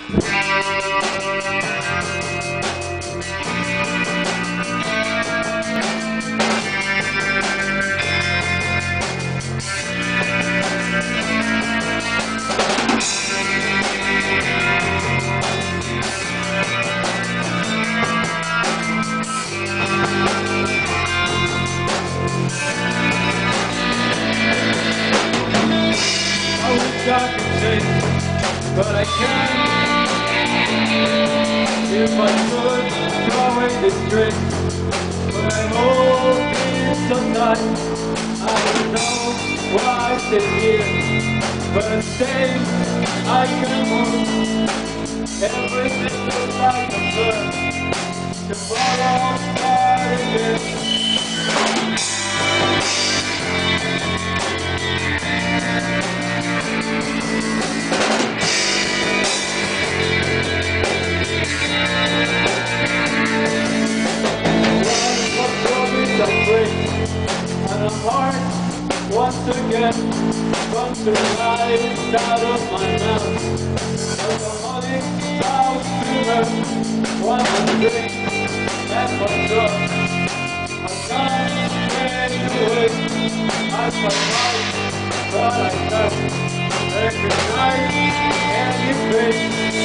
I can change, but I can't. If I could throw away this drink, but I hold it so tight. I don't know why I stay here, but I stay. I can move. Everything looks like a bird to fall apart again. And a heart once again comes to life out of my mouth. Like a honey house dreamer, one to drink and for drugs. I can't get away. I fight hard, but I know every night and you face.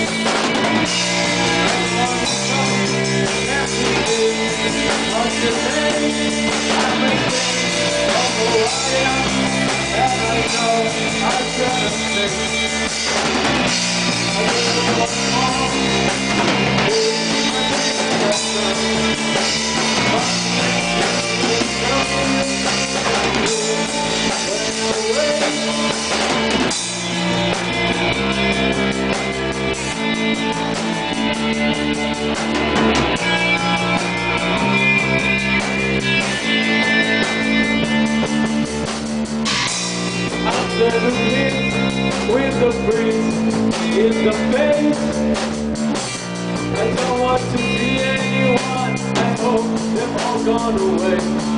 With the breeze in the face, I don't want to see anyone. I hope they've all gone away.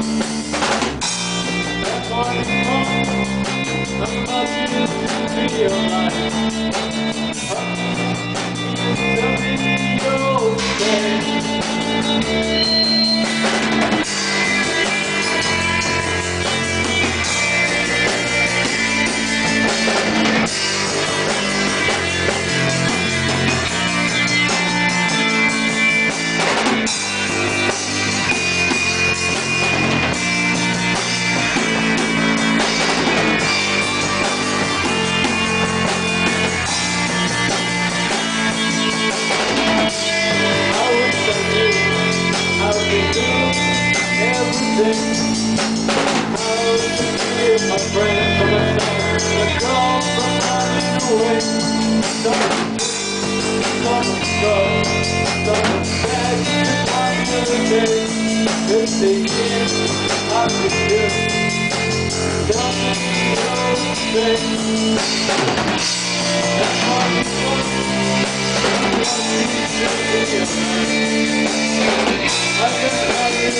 That's why I'm not used to be alive. Tell me you'll stay. My friend from the south, the girl from running away. Someone good, someone bad, one of the days. If they can, I could just tell me you'll stay. That's why you want I just have it